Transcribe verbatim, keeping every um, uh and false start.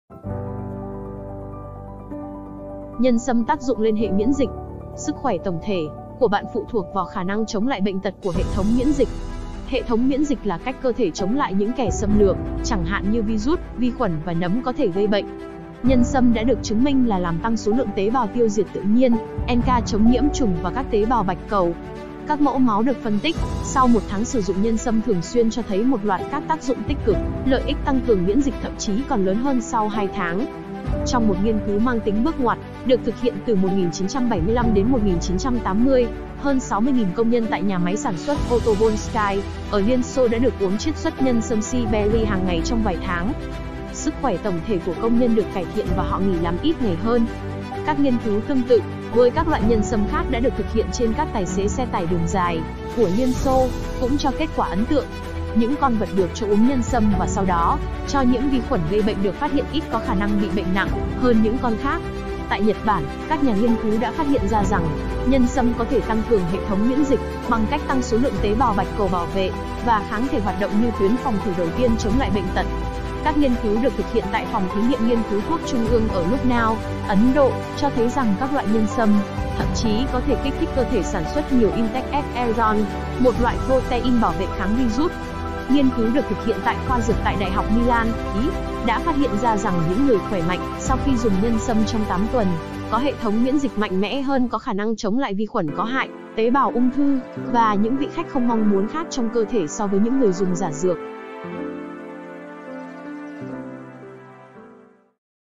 Nhân sâm tác dụng lên hệ miễn dịch. Sức khỏe tổng thể của bạn phụ thuộc vào khả năng chống lại bệnh tật của hệ thống miễn dịch. Hệ thống miễn dịch là cách cơ thể chống lại những kẻ xâm lược, chẳng hạn như virus, vi khuẩn và nấm có thể gây bệnh. Nhân sâm đã được chứng minh là làm tăng số lượng tế bào tiêu diệt tự nhiên, en ca chống nhiễm trùng và các tế bào bạch cầu. Các mẫu máu được phân tích, sau một tháng sử dụng nhân sâm thường xuyên cho thấy một loạt các tác dụng tích cực, lợi ích tăng cường miễn dịch thậm chí còn lớn hơn sau hai tháng. Trong một nghiên cứu mang tính bước ngoặt, được thực hiện từ một nghìn chín trăm bảy mươi lăm đến một nghìn chín trăm tám mươi, hơn sáu mươi nghìn công nhân tại nhà máy sản xuất Otovolsky ở Liên Xô đã được uống chiết xuất nhân sâm Sea Berry hàng ngày trong vài tháng. Sức khỏe tổng thể của công nhân được cải thiện và họ nghỉ làm ít ngày hơn. Các nghiên cứu tương tự với các loại nhân sâm khác đã được thực hiện trên các tài xế xe tải đường dài của Liên Xô, cũng cho kết quả ấn tượng. Những con vật được cho uống nhân sâm và sau đó cho nhiễm vi khuẩn gây bệnh được phát hiện ít có khả năng bị bệnh nặng hơn những con khác. Tại Nhật Bản, các nhà nghiên cứu đã phát hiện ra rằng nhân sâm có thể tăng cường hệ thống miễn dịch bằng cách tăng số lượng tế bào bạch cầu bảo vệ và kháng thể hoạt động như tuyến phòng thủ đầu tiên chống lại bệnh tật. Các nghiên cứu được thực hiện tại phòng thí nghiệm nghiên cứu thuốc trung ương ở Lucknow, Ấn Độ, cho thấy rằng các loại nhân sâm thậm chí có thể kích thích cơ thể sản xuất nhiều interferon, một loại protein bảo vệ kháng virus. Nghiên cứu được thực hiện tại khoa dược tại Đại học Milan, Ý, đã phát hiện ra rằng những người khỏe mạnh sau khi dùng nhân sâm trong tám tuần có hệ thống miễn dịch mạnh mẽ hơn, có khả năng chống lại vi khuẩn có hại, tế bào ung thư và những vị khách không mong muốn khác trong cơ thể so với những người dùng giả dược.